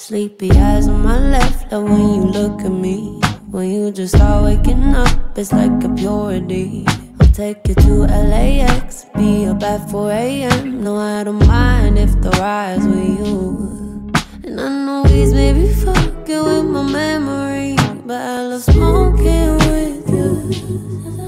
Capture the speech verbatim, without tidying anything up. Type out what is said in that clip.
Sleepy eyes on my left, love when you look at me. When you just start waking up, it's like a purity. I'll take you to L A X, be up at four A M No, I don't mind if the ride's with you. And I know these maybe fucking with my memory, but I love smoking with you.